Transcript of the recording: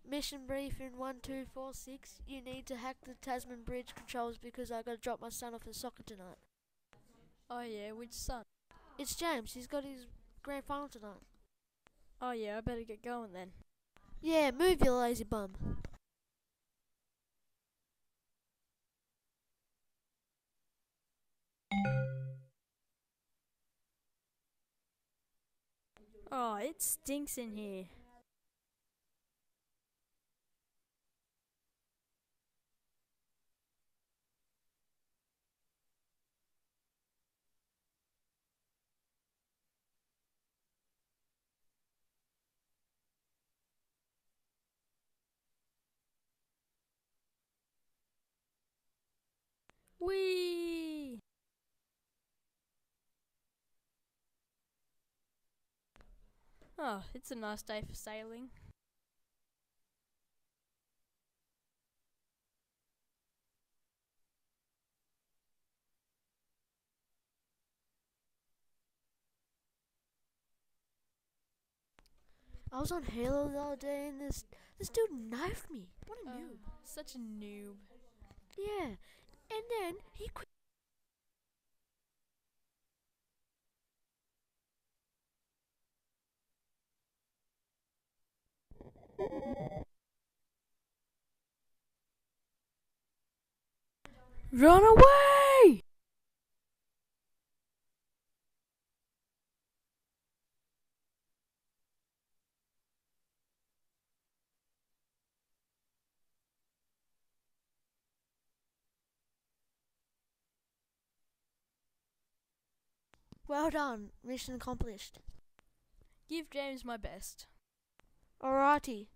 mission brief in 1246. You need to hack the Tasman Bridge controls because I gotta drop my son off at soccer tonight. Oh yeah, which son? It's James. He's got his grand final tonight. Oh yeah, I better get going then. Yeah, move, you lazy bum. Oh, it stinks in here. Whee! Oh, it's a nice day for sailing. I was on Halo the other day and this dude knifed me. What a noob. Such a noob. Yeah, and then he quit. Run away! Well done, mission accomplished. Give James my best. Alrighty.